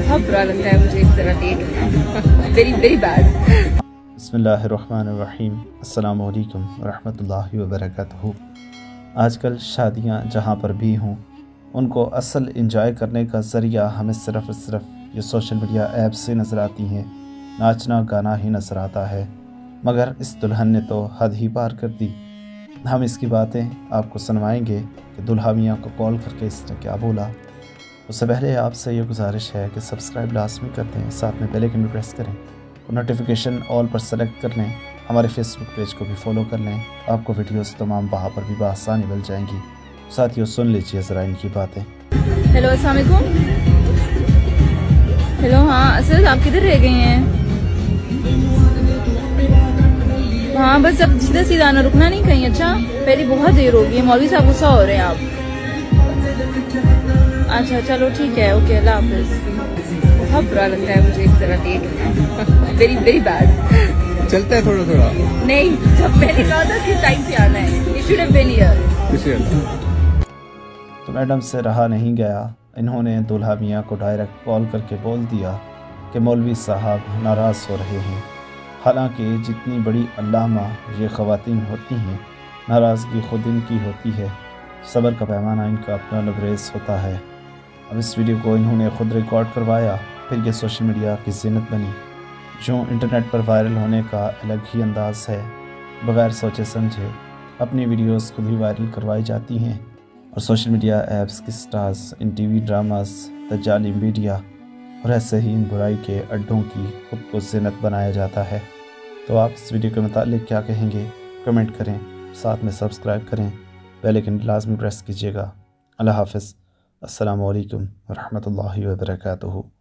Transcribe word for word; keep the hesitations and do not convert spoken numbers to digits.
बहुत बुरा लगता है मुझे इस तरह डेट होना, वेरी वेरी बैड। बिस्मिल्लाहिर्रहमानिर्रहीम, अस्सलामु अलैकुम वरहमतुल्लाहि वबरकातुहू। आजकल शादियां जहां पर भी हों, उनको असल इंजॉय करने का ज़रिया हमें सिर्फ़ सिर्फ ये सोशल मीडिया ऐप से नज़र आती हैं। नाचना गाना ही नज़र आता है, मगर इस दुल्हन ने तो हद ही पार कर दी। हम इसकी बातें आपको सुनवाएंगे कि दुल्हा मियाँ को कॉल करके इसने क्या बोला। उससे पहले आपसे ये गुजारिश है कि सब्सक्राइब लाजमी कर दें, साथ में बेल आइकन भी प्रेस करें और नोटिफिकेशन ऑल पर सेलेक्ट कर लें। हमारे फेसबुक पेज को भी फॉलो कर लें, आपको वीडियोस तमाम वहाँ पर भी बआसानी मिल जाएंगी। साथियों सुन लीजिए ज़रा इनकी बातें। हेलो अस्सलाम वालेकुम। हेलो, हाँ सर आप किधर रह गए हैं? हाँ बस अब सीधा सीधा आना, रुकना नहीं कहीं। अच्छा पहले बहुत देर हो गई, मौलवी साहब गुस्सा हो रहे हैं आप। अच्छा चलो ठीक है, ओके अल्लाह हाफिज। बहुत बुरा लगता है मुझे इस तरह डेट होना, वेरी वेरी बैड। चलता है थोड़ा थोड़ा। नहीं, जब मैंने कहा था कि टाइम पे आना है, you should have been here. तो मैडम से रहा नहीं गया, इन्होंने दुल्हा मियाँ को डायरेक्ट कॉल करके बोल दिया कि मौलवी साहब नाराज़ हो रहे हैं। हालांकि जितनी बड़ी अल्लामा ये ख़वातीन होती हैं, नाराज़गी खुद इनकी होती है, सब्र का पैमाना इनका अपना लबरेज होता है। अब इस वीडियो को इन्होंने ख़ुद रिकॉर्ड करवाया, फिर ये सोशल मीडिया की ज़ीनत बनी। जो इंटरनेट पर वायरल होने का अलग ही अंदाज़ है, बग़ैर सोचे समझे अपनी वीडियोस खुद ही वायरल करवाई जाती हैं और सोशल मीडिया ऐप्स की स्टार्स इन टीवी ड्रामास, तजाली मीडिया और ऐसे ही इन बुराई के अड्डों की खुद को ज़ीनत बनाया जाता है। तो आप इस वीडियो के मुतालिक क्या कहेंगे, कमेंट करें, साथ में सब्सक्राइब करें, बेल आइकन लाजमी प्रेस कीजिएगा। अल्लाह हाफ़िज़। अस्सलामु अलैकुम वरहमतुल्लाहि वबरकातुहू।